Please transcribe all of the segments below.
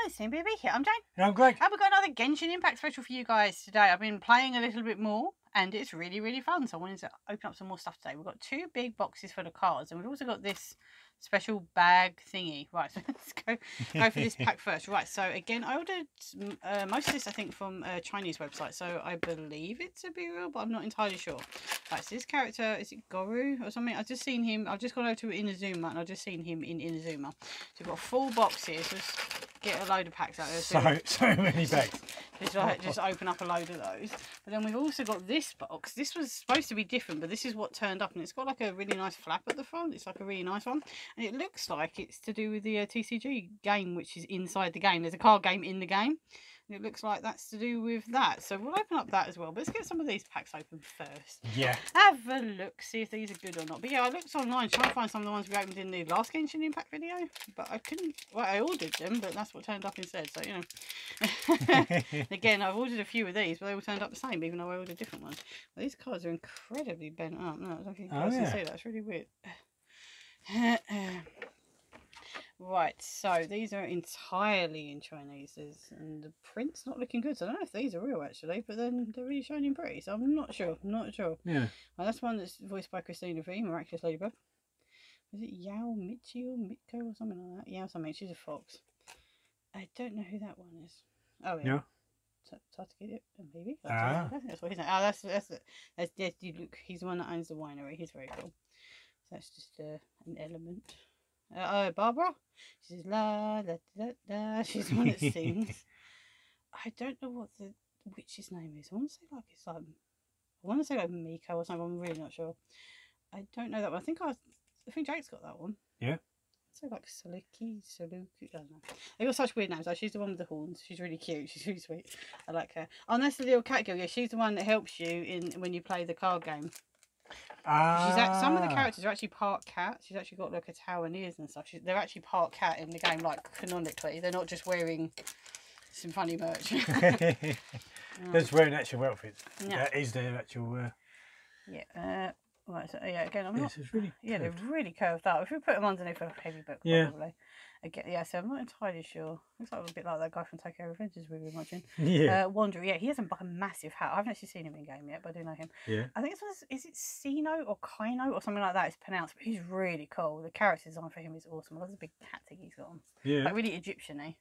guys, baby here. I'm Jane. And I'm Greg. And we've got another Genshin Impact special for you guys today. I've been playing a little bit more and it's really fun. So I wanted to open up some more stuff today. We've got 2 big boxes for the cards and we've also got this special bag thingy. Right, so let's go for this pack first. Right, so again, I ordered most of this, I think, from a Chinese website. So I believe it's a be real, but I'm not entirely sure. Right, so this character, is it Goru or something? I've just seen him. I've just gone over to Inazuma and I've just seen him in Inazuma. So we've got 4 boxes. Let's get a load of packs out there. So many bags. Just open up a load of those. But then we've also got this box. This was supposed to be different, but this is what turned up, and it's got like a really nice flap at the front. It's like a really nice one, and it looks like it's to do with the TCG game, which is inside the game. There's a card game in the game, and it looks like that's to do with that. So we'll open up that as well. But let's get some of these packs open first. Yeah. Have a look, see if these are good or not. But yeah, I looked online trying to find some of the ones we opened in the last Genshin Impact video, but I couldn't. Well, I ordered them, but that's what turned up instead. So you know. Again, I've ordered a few of these, but they all turned up the same, even though I ordered different ones. Well, these cards are incredibly bent up. No, I don't think you guys can see that. It's really weird. Right, so these are entirely in Chinese, and the print's not looking good. So I don't know if these are real actually, but then they're really shining pretty. So I'm not sure. Yeah. Well, that's one that's voiced by Christina V, Miraculous Ladybug. Is it Yao Michi or Mitko or something like that? Yao something. She's a fox. I don't know who that one is. Oh yeah. Target maybe. That's what he's. Oh, that's Luke. He's the one that owns the winery. He's very cool. So that's just an element. Barbara. She says la da da da. She's the one that sings. I don't know what the witch's name is. I want to say like Miko or something. I'm really not sure. I don't know that one. I think Jake's got that one. Yeah. So like Saluki, I don't know. They got such weird names. Like she's the one with the horns. She's really cute. She's really sweet. I like her. Oh, and that's the little cat girl. Yeah, she's the one that helps you when you play the card game. Some of the characters are actually part cat. She's actually got like a tail and ears and stuff. They're actually part cat in the game, like canonically. They're not just wearing some funny merch. They're just wearing actual outfits. Yeah. That is their actual. Yeah. Right, so yeah, again, I'm not. It's really yeah, they're really curved out. If we put them underneath a heavy book, probably. Again, yeah, so I'm not entirely sure. Looks like a bit like that guy from Tokyo Revengers we were watching. Yeah. Wanderer, yeah, he has a massive hat. I haven't actually seen him in game yet, but I do know him. Yeah. I think is it Sino or Kaino or something like that? It's pronounced, but he's really cool. The character design for him is awesome. I love the big hat thing he's got on. Yeah. Like really Egyptian-y.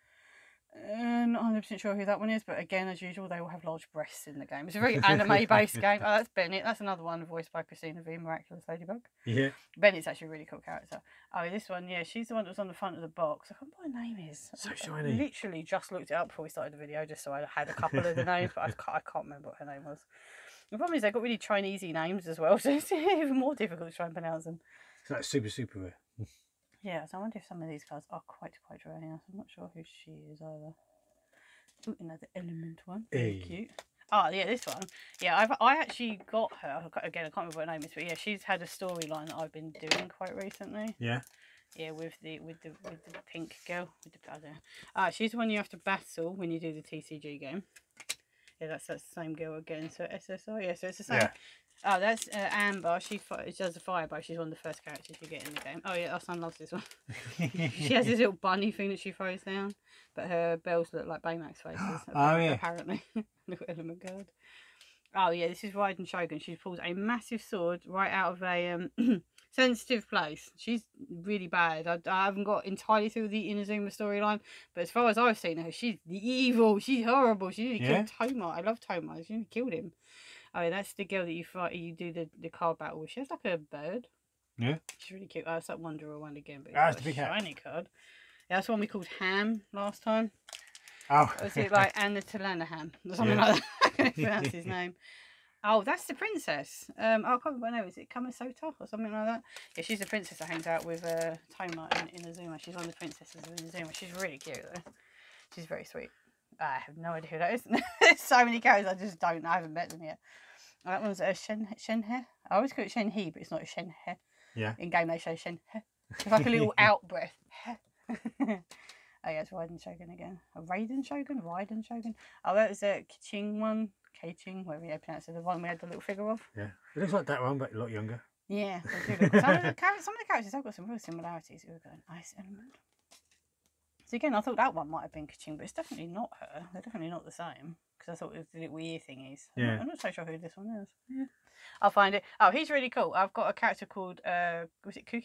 Not 100% sure who that one is, but again, as usual, they all have large breasts in the game. It's a very anime-based game. Oh, that's Bennett. That's another one voiced by Christina V, Miraculous Ladybug. Yeah. Bennett's actually a really cool character. Oh, this one, yeah, she's the one that was on the front of the box. I can't remember what her name is. So shiny. I literally just looked it up before we started the video, just so I had a couple of the names, but I can't remember what her name was. The problem is they've got really Chinesey names as well, so it's even more difficult to try and pronounce them. It's like super rare. Yeah, so I wonder if some of these cards are quite rare. Yeah, I'm not sure who she is either. Ooh, another element one. Very cute. Oh, yeah, this one. Yeah, I actually got her. Again, I can't remember what her name is, but yeah, she's had a storyline that I've been doing quite recently. Yeah. Yeah, with the pink girl. I don't know. She's the one you have to battle when you do the TCG game. Yeah, that's the same girl again. So SSR. Yeah, so it's the same. Yeah. Oh, that's Amber. She does a firebow. She's one of the first characters you get in the game. Oh yeah, our son loves this one. She has this little bunny thing that she throws down, but her bells look like Baymax faces. Apparently. Little element card. Oh yeah, this is Raiden Shogun. She pulls a massive sword right out of a sensitive place. She's really bad. I haven't got entirely through the Inazuma storyline, but as far as I've seen her, she's evil. She's horrible. She nearly killed Toma. I love Toma. She nearly killed him. Oh, yeah, that's the girl that you fight. You do the card battle with. She has like a bird. Yeah. She's really cute. Oh, it's that Wanderer one again, but it's a shiny card. Yeah, that's one we called Ham last time. Oh. Was it like Anna Talana Ham or something like that? I can't pronounce his name. Oh, that's the princess. I can't remember what her name is. It Kamasota or something like that? Yeah, she's the princess that hangs out with Toma in Inazuma. She's one of the princesses of Inazuma. She's really cute though. She's very sweet. I have no idea who that is. There's so many characters I just don't know. I haven't met them yet. That one's Shenhe. I always call it Shenhe, but it's not Shenhe. Yeah. In game they say Shenhe. It's like a little out breath. Oh yeah, it's Raiden Shogun again. A Raiden Shogun? Oh, that was a Kiching one. Keiching, whatever you pronounce it. The one we had the little figure of. Yeah. It looks like that one, but a lot younger. Yeah, they do look. Some of the characters have got some real similarities. We've got an ice element. So again, I thought that one might have been Kaching, but it's definitely not her. They're definitely not the same. Because I thought it was the little ear thingies. Yeah. I'm not so sure who this one is. Yeah. I'll find it. Oh, he's really cool. I've got a character called was it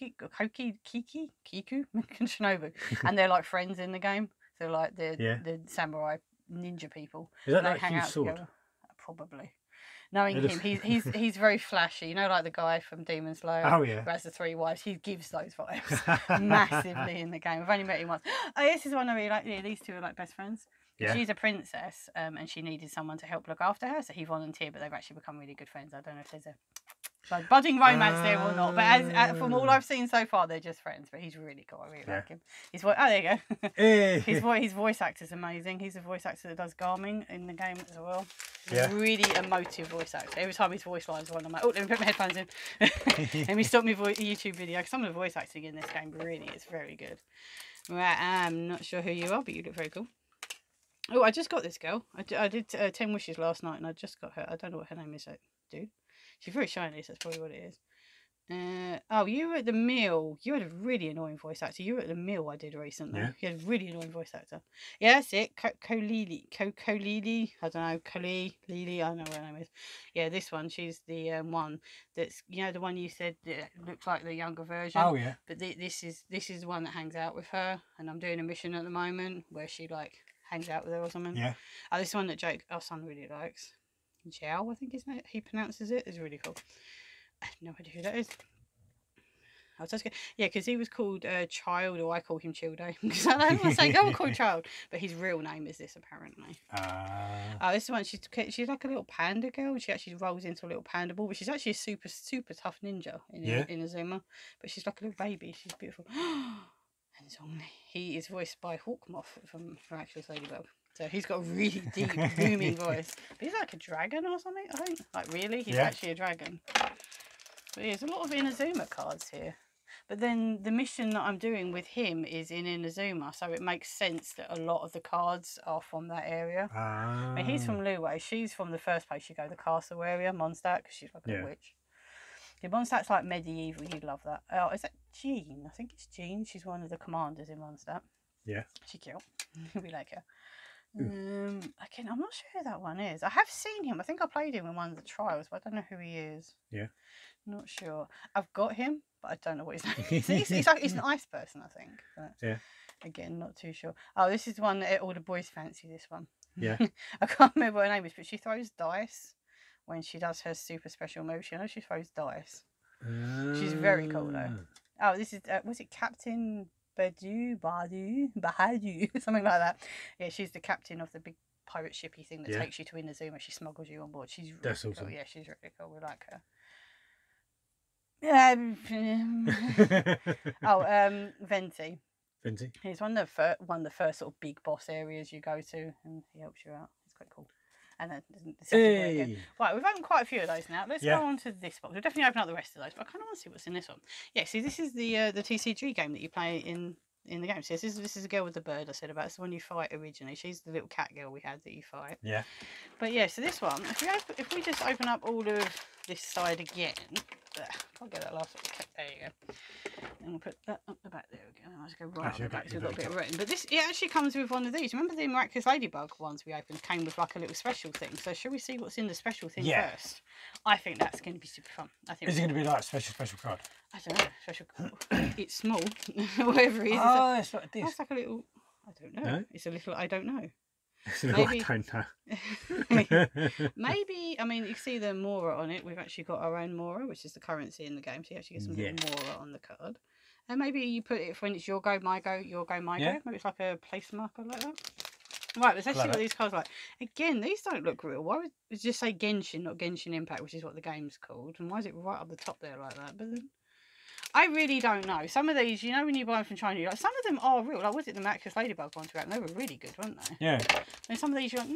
Kiku Shinobu, and they're like friends in the game. So like the samurai ninja people. Is that they like hang Hugh's out sword? together. Probably. Knowing him, he's very flashy. You know, like the guy from Demon Slayer. Oh yeah. Who has the 3 wives. He gives those vibes massively in the game. I've only met him once. Oh, this is one I really like. Yeah, these two are like best friends. Yeah. She's a princess, and she needed someone to help look after her, so he volunteered. But they've actually become really good friends. I don't know if there's a like budding romance there or not, but as from all I've seen so far, they're just friends. But he's really cool. I really like him. His voice. Oh, there you go. Hey. His voice actor's amazing. He's a voice actor that does Garmin in the game as well. Really emotive voice actor. Every time his voice lines are on, I'm like, oh, let me put my headphones in. Let me stop my YouTube video. Some of the voice acting in this game really is very good. Right, I'm not sure who you are, but you look very cool. Oh, I just got this girl. I did 10 wishes last night, and I just got her. I don't know what her name is, dude. She's very shiny, so that's probably what it is. Oh, you were at the mill. You had a really annoying voice actor. You were at the mill I did recently. Yeah. You had a really annoying voice actor. Yeah, that's it. Kolili. I don't know. Kolili. I don't know what her name is. Yeah, this one. She's the one that's, you know, the one you said that looks like the younger version. Oh, yeah. But this is the one that hangs out with her. And I'm doing a mission at the moment where she, like, hangs out with her or something. Yeah. Oh, this one that Jake, our son, really likes. Jiao, I think he pronounces it. It's really cool. I have no idea who that is. I was just going, yeah, because he was called Child, or I call him Childo. Because I don't want to say no one called Child, but his real name is this apparently. Oh, this one, she's like a little panda girl. She actually rolls into a little panda ball, but she's actually a super tough ninja in Inazuma. But she's like a little baby. She's beautiful. And he is voiced by Hawkmoth from Actual Ladybug. So he's got a really deep, booming voice. But he's like a dragon or something, I think. Like, really? He's actually a dragon. But there's a lot of Inazuma cards here. But then the mission that I'm doing with him is in Inazuma, so it makes sense that a lot of the cards are from that area. I mean, he's from Liyue. She's from the first place you go, the castle area, Mondstadt, because she's like a witch. Yeah, Mondstadt's like medieval. You'd love that. Oh, is that Jean? I think it's Jean. She's one of the commanders in Mondstadt. Yeah. She's cute. We like her. Again, I'm not sure who that one is. I have seen him. I think I played him in one of the trials, but I don't know who he is. Yeah. Not sure. I've got him, but I don't know what his name is. He's an ice person, I think. But yeah. Again, not too sure. Oh, this is one that all the boys fancy, this one. Yeah. I can't remember what her name is, but she throws dice when she does her super special move. I know she throws dice. She's very cool, though. Oh, this is, was it Captain Bahadu, something like that. Yeah, she's the captain of the big pirate shippy thing that takes you to Inazuma. She smuggles you on board. She's really cool. Awesome. Yeah, she's really cool. We like her. Venti. Venti. He's one of the first sort of big boss areas you go to, and he helps you out. It's quite cool. And then the second one again. Right, we've opened quite a few of those now. Let's go on to this box. We'll definitely open up the rest of those, but I kind of want to see what's in this one. Yeah, see, this is the TCG game that you play in the game. So this is a girl with the bird I said about. It's the one you fight originally. She's the little cat girl we had that you fight. Yeah. But yeah, so this one, if we just open up all of this side again, I'll get that last one. There you go. And we'll put that up the back there again. I'll just go right up the back so we've got a bit of written. But this, it actually comes with one of these. Remember the Miraculous Ladybug ones we opened came with like a little special thing. So shall we see what's in the special thing first? I think that's going to be super fun. I think. Is it going to be like a special card? I don't know. Special card. It's small. Whatever it is. Oh, it's like this. That's like a little. I don't know. No? It's a little. I don't know. Maybe, I don't know. Maybe, I mean, you see the Mora on it. We've actually got our own Mora, which is the currency in the game. So you actually get some little Mora on the card. And maybe you put it when it's your go, my go, your go, my go. Maybe it's like a place marker like that. Right, let's actually see what these cards are like. Again, these don't look real. Why would it just say Genshin, not Genshin Impact, which is what the game's called? And why is it right up the top there like that? But then, I really don't know. Some of these, you know, when you buy them from China, like some of them are real. Like, was it the Miraculous Ladybug ones we had? They were really good, weren't they? Yeah. And some of these, you're like,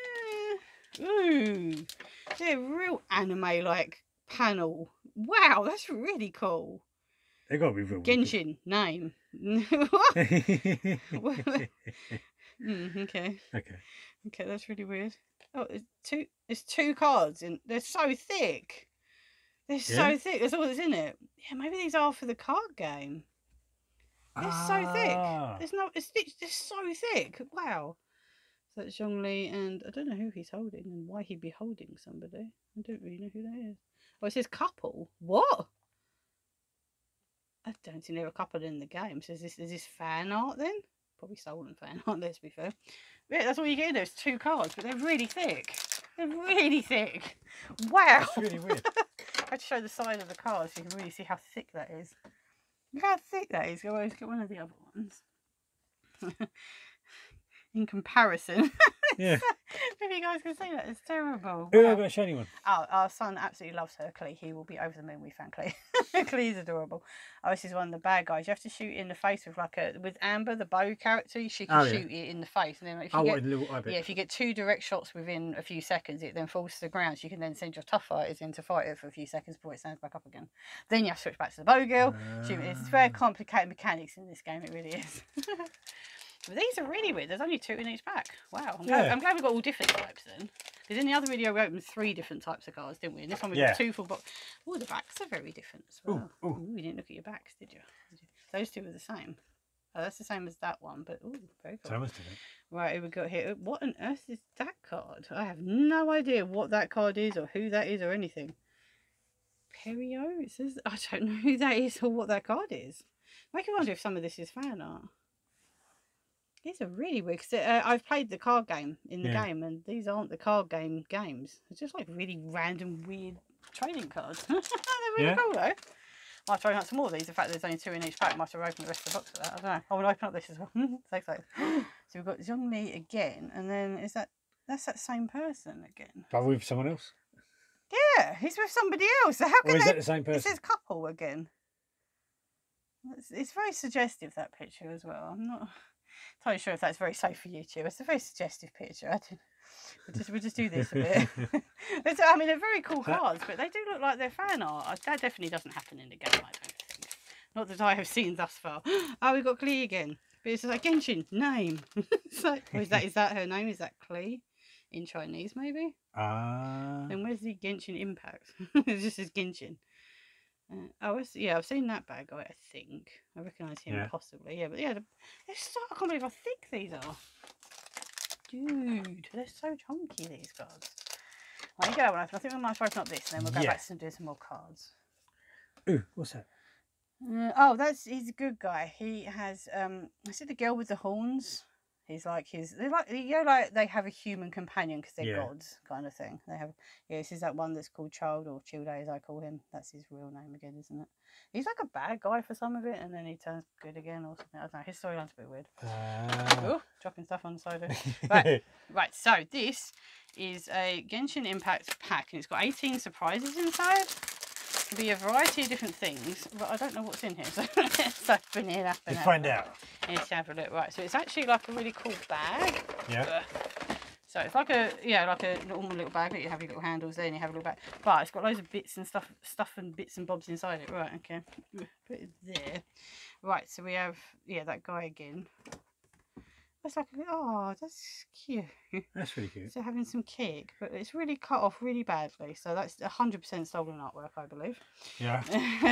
ooh, they're real anime like panel. Wow, that's really cool. They gotta be real. Genshin name. What? Okay. Okay, that's really weird. Oh, it's two cards, and they're so thick. They're so thick. That's all that's in it. Yeah, maybe these are for the card game. It's so thick. There's no. It's so thick. Wow. So it's Zhongli, and I don't know who he's holding and why he'd be holding somebody. I don't really know who that is. Oh, it says couple. What? I don't think they're a couple in the game. So is this fan art then? Probably stolen fan art, let's be fair. Yeah, that's all you get. There's 2 cards, but they're really thick. They're really thick. Wow. It's really weird. I have to show the side of the card so you can really see how thick that is. Look how thick that is. Go get one of the other ones. In comparison. Yeah. Maybe you guys can see that. It's terrible. Who have I got a shiny one? Oh, our son absolutely loves her, Clee. He will be over the moon we found Clee. Clee's adorable. Oh, this is one of the bad guys. You have to shoot in the face with Amber, the bow character. She can shoot it in the face, and then if you if you get 2 direct shots within a few seconds, it then falls to the ground. So you can then send your tough fighters in to fight it for a few seconds before it stands back up again. Then you have to switch back to the bow girl. It's very complicated mechanics in this game. It really is. But these are really weird. There's only 2 in each pack. Wow. I'm glad we got all different types then. Because in the other video we opened 3 different types of cards, didn't we? In this one we got 2 full box. Oh, the backs are very different as well. Ooh, you didn't look at your backs, did you? Those 2 were the same. Oh, that's the same as that one, but very cool. Same as different. Right, here we got here. What on earth is that card? I have no idea what that card is or who that is or anything. Perio? It says I don't know who that is or what that card is. Make me wonder if some of this is fan art. These are really weird because I've played the card game in the game, and these aren't the card game games. It's just like really random, weird trading cards. They're really cool though. I might try out some more of these. In fact, there's only 2 in each pack. I might have to open the rest of the box for that. I don't know. I want to open up this as well. So excited. So we've got Zhongli again, and then that's that same person again? But with someone else? Yeah, he's with somebody else. So how can is that the same person? It says couple again. It's very suggestive, that picture as well. I'm not totally sure if that's very safe for YouTube. It's a very suggestive picture. We'll just do this a bit. I mean, they're very cool cards, but they do look like they're fan art. That definitely doesn't happen in the game, I don't think. Not that I have seen thus far. Oh, we've got Clee again. But it's like Genshin, name. It's like, is that her name? Is that Clee? In Chinese, maybe? Then where's the Genshin Impact? It just says Genshin. I've seen that bad guy, I think. I recognise him possibly. Yeah, but yeah, I can't believe how thick these are. Dude, they're so chunky, these cards. Well, you get that one open. I think we might open up this and then we'll go back and do some more cards. Ooh, what's that? He's a good guy. He has, I see the girl with the horns. He's like they have a human companion because they're gods kind of thing. They have this is that one that's called Child or Childe as I call him. That's his real name again, isn't it? He's like a bad guy for some of it, and then he turns good again or something. I don't know. His storyline's a bit weird. Dropping stuff on the side here. Right. So this is a Genshin Impact pack, and it's got 18 surprises inside. It'll be a variety of different things, but I don't know what's in here. So let's open it up and find out. Let's have a look. Right, so it's actually like a really cool bag. Yeah. So it's like a normal little bag that you have your little handles there and you have a little bag. But it's got loads of bits and stuff and bits and bobs inside it. Right, okay. Put it there. Right, so we have that guy again. That's like, that's cute. That's really cute. So having some kick, but it's really cut off really badly. So that's 100% stolen artwork, I believe. Yeah.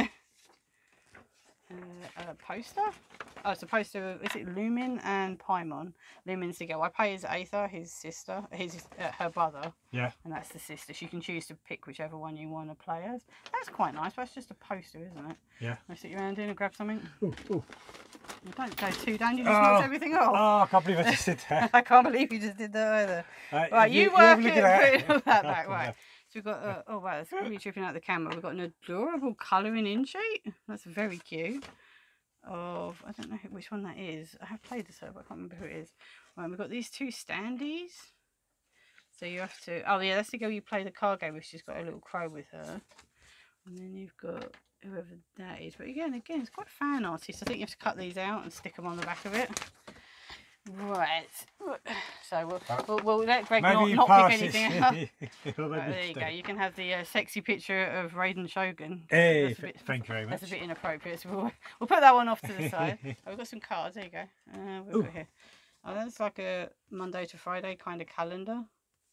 A poster. Oh, it's a poster of, is it Lumin and Paimon? Lumin's the girl. I play as Aether, his sister, her brother. Yeah. And that's the sister. So you can choose to pick whichever one you want to play as. That's quite nice, but it's just a poster, isn't it? Yeah. Can I sit your hand in and grab something? Ooh. You don't go too down, you just knocked everything off. Oh, I can't believe I just did that. I can't believe you just did that either. Right, you work it, put that back. Right. So we've got, oh wow, that's really tripping out the camera. We've got an adorable colouring in sheet. That's very cute. I don't know which one that is. I have played this over, but I can't remember who it is. Right, we've got these 2 standees. So you have to, that's the girl you play the card game with. She's got a little crow with her. And then you've got whoever that is. But again, it's quite fan arty. So I think you have to cut these out and stick them on the back of it. Right. So we'll let Greg not pick anything out. Right, there you go. You can have the sexy picture of Raiden Shogun. Hey, thank you very much. That's a bit inappropriate. So we'll put that one off to the side. We've got some cards. There you go. We've got here. Oh, that's like a Monday to Friday kind of calendar.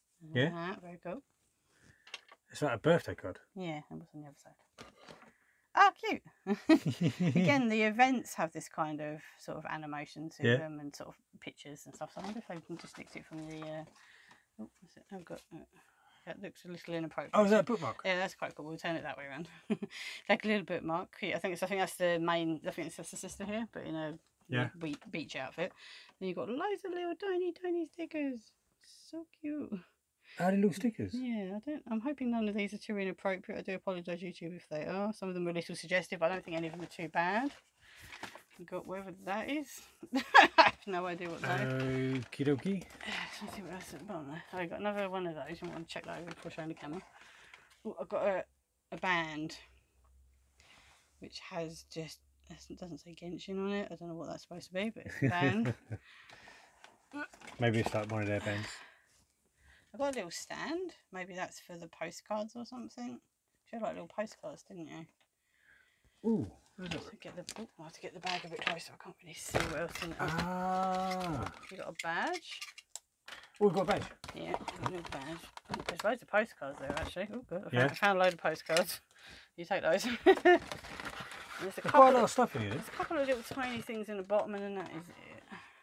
Yeah. Very cool. It's like a birthday card. Yeah, and what's on the other side? Oh, cute. Again, the events have this kind of sort of animation to them and sort of pictures and stuff. So I wonder if I can just nick it from the. Oh, what's it? I've got. That looks a little inappropriate. Oh, is that a bookmark? Yeah, that's quite cool. We'll turn it that way around. Like a little bookmark. I think that's the main. I think it's the sister here, but in a beach outfit. Then you've got loads of little tiny stickers. So cute. Are they little stickers? Yeah, I'm hoping none of these are too inappropriate. I do apologise, YouTube, if they are. Some of them are a little suggestive. I don't think any of them are too bad. We've got whatever that is. I have no idea what that is. Okie dokie. Let's see what else at the bottom there. Oh, I've got another one of those. I want to check that over before showing the camera. Oh, I've got a band which has just, it doesn't say Genshin on it. I don't know what that's supposed to be, but it's a band. Maybe it's like one of their bands. I've got a little stand. Maybe that's for the postcards or something. You had like little postcards, didn't you? Ooh. I have to get the bag a bit closer. I can't really see what else in it. Ah. You got a badge? Oh, we've got a badge. Yeah, a little badge. Oh, there's loads of postcards there actually. Oh, good. I Yeah. found a load of postcards. You take those. There's quite a lot of stuff in here. There's a couple of little tiny things in the bottom, and then that is it.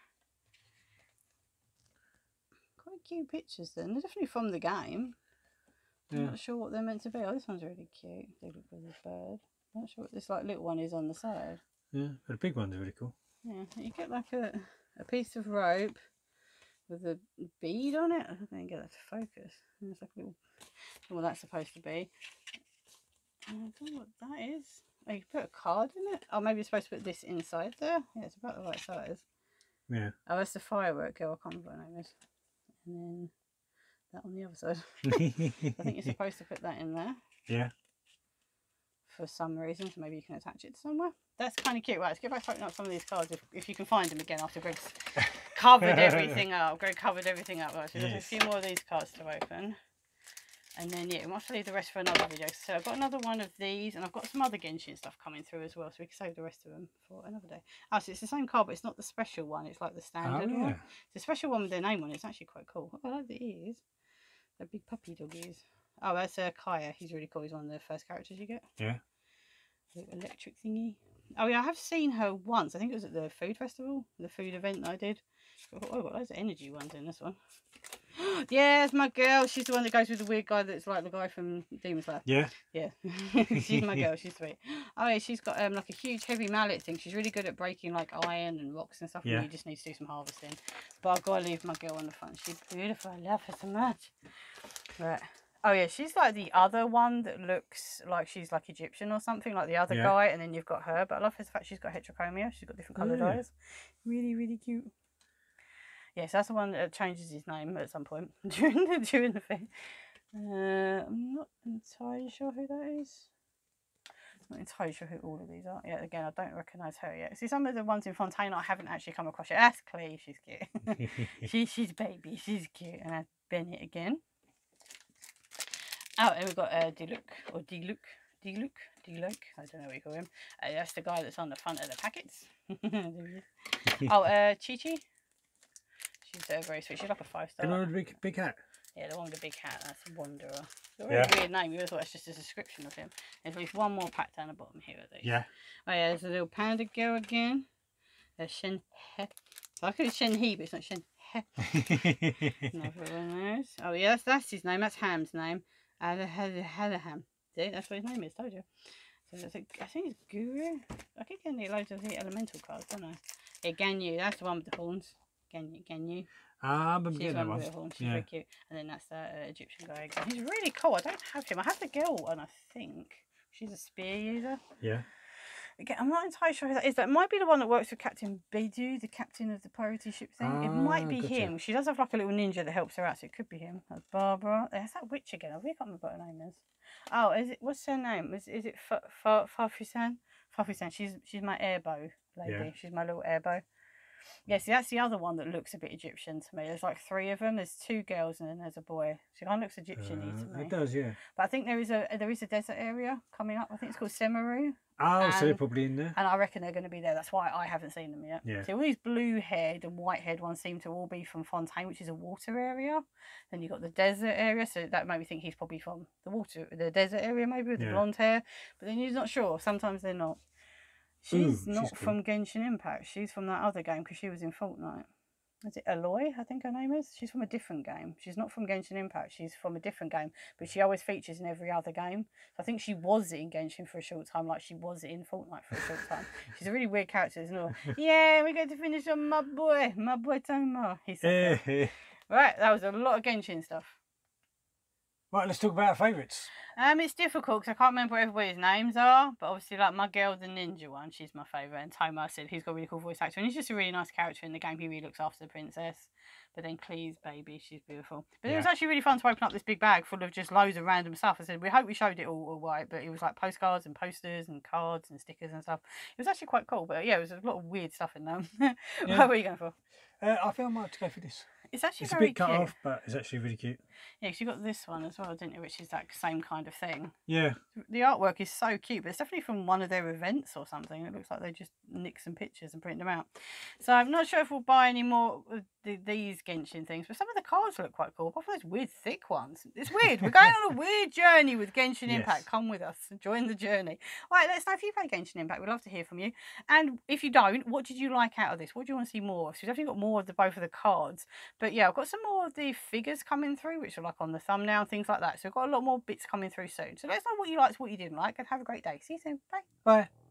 Quite cute pictures then. They're definitely from the game. I'm not sure what they're meant to be. Oh, this one's really cute. They look with this bird. I'm not sure what this like little one is on the side. Yeah, but the big ones are really cool. Yeah, you get like a piece of rope with a bead on it. I don't think I get that to focus. And it's like a little, what that's supposed to be. I don't know what that is. Oh, you can put a card in it. Oh, maybe you're supposed to put this inside there. Yeah, it's about the right size. Yeah. Oh, that's the firework girl. I can't remember what her name is. And then that on the other side. I think you're supposed to put that in there. Yeah. For some reason, so maybe you can attach it somewhere. That's kind of cute. Right, let's get back to opening up some of these cards if you can find them again after Greg's covered everything up. Greg covered everything up. Right, so there's a few more of these cards to open. And then, yeah, we might have to leave the rest for another video. So I've got another one of these, and I've got some other Genshin stuff coming through as well, so we can save the rest of them for another day. Oh, so it's the same card, but it's not the special one. It's like the standard one. It's a special one with their name on it. It's actually quite cool. Oh, I like the ears. They're big puppy doggies. Oh, that's Kaya. He's really cool. He's one of the first characters you get. Yeah. The electric thingy. Oh, yeah, I have seen her once. I think it was at the food festival, the food event that I did. Oh, I've got loads of energy ones in this one. Yeah, it's my girl. She's the one that goes with the weird guy that's like the guy from Demon Slayer. Yeah. Yeah. She's my girl. She's sweet. Oh, yeah, she's got like a huge heavy mallet thing. She's really good at breaking like iron and rocks and stuff. Yeah. And you just need to do some harvesting. But I've got to leave my girl on the front. She's beautiful. I love her so much. Right. Oh, yeah, she's like the other one that looks like she's like Egyptian or something, like the other guy. And then you've got her. But I love the fact she's got heterochromia. She's got different coloured eyes. Really, really cute. Yes, that's the one that changes his name at some point during the thing. I'm not entirely sure who that is. Not entirely sure who all of these are. Yeah, again, I don't recognise her yet. See, some of the ones in Fontaine I haven't actually come across yet. That's Cleve, she's cute. she's baby, she's cute. And that's Bennett again. Oh, and we've got Diluc, or Diluc. I don't know what you call him. That's the guy that's on the front of the packets. Oh, Chi-Chi. She's very sweet. She's like a 5-star. The one with the big hat? Yeah, the one with the big hat. That's a Wanderer. It's a really weird name. You would have thought it's just a description of him. There's at least one more pack down the bottom here of these. Yeah. Oh, yeah, there's a little panda girl again. There's Shen He. So I could have Shen He, but it's not Shen He. Another one of those. Oh, yeah, that's his name. That's Ham's name. Ham. See, that's what his name is. Told you. So I think it's Guru. I keep getting loads of the elemental cards, don't I? Yeah, Ganyu. That's the one with the horns. Ganyu. Ah, I'm getting that one. She's very cute. And then that's that Egyptian guy again. He's really cool. I don't have him. I have the girl one, I think. She's a spear user. Yeah. Again, I'm not entirely sure who that is. That might be the one that works with Captain Beidou, the captain of the priority ship thing. It might be him. She does have like a little ninja that helps her out, so it could be him. That's Barbara. There's that witch again. I really can't remember what her name is. Oh, is it? What's her name? Is it Fafusan? Fafusan. She's my airbow lady. Yeah. She's my little airbow. Yeah, see, that's the other one that looks a bit Egyptian to me. There's like 3 of them. There's 2 girls and then there's a boy. She kind of looks Egyptian-y to me. It does, yeah. But I think there is a desert area coming up. I think it's called Semaru. Oh, so they're probably in there. And I reckon they're going to be there. That's why I haven't seen them yet. Yeah. So all these blue-haired and white-haired ones seem to all be from Fontaine, which is a water area. Then you've got the desert area, so that made me think he's probably from the desert area, maybe, with the blonde hair. But then you're not sure. Sometimes they're not. She's not from Genshin Impact. She's from that other game because she was in Fortnite. Is it Liyue, I think her name is? She's from a different game. She's not from Genshin Impact. She's from a different game. But she always features in every other game. So I think she was in Genshin for a short time, like she was in Fortnite for a short time. She's a really weird character, isn't she? Yeah, we're going to finish on my boy Toma. He's so cool. Right, that was a lot of Genshin stuff. Right, let's talk about our favourites. It's difficult because I can't remember what everybody's names are, but obviously, like my girl, the ninja one, she's my favourite. And Toma, I said, he's got a really cool voice actor, and he's just a really nice character in the game. He really looks after the princess. But then Clee's baby, she's beautiful. But it was actually really fun to open up this big bag full of just loads of random stuff. I said, we hope we showed it all right, but it was like postcards and posters and cards and stickers and stuff. It was actually quite cool, but yeah, it was a lot of weird stuff in there. What were you going for? I think I might have to go for this. It's actually it's very a bit cut cute. off, but it's actually really cute. Yeah, because you got this one as well, didn't you? Which is that same kind of thing. Yeah. The artwork is so cute, but it's definitely from one of their events or something. It looks like they just nicked some pictures and printed them out. So I'm not sure if we'll buy any more of these Genshin things, but some of the cards look quite cool. Apart from those weird thick ones. It's weird. We're going on a weird journey with Genshin Impact. Come with us. Join the journey. All right, let us know if you play Genshin Impact. We'd love to hear from you. And if you don't, what did you like out of this? What do you want to see more of? So we've definitely got more of both of the cards. But yeah, I've got some more of the figures coming through, which are like on the thumbnail and things like that. So we've got a lot more bits coming through soon. So let us know what you liked, what you didn't like, and have a great day. See you soon. Bye. Bye.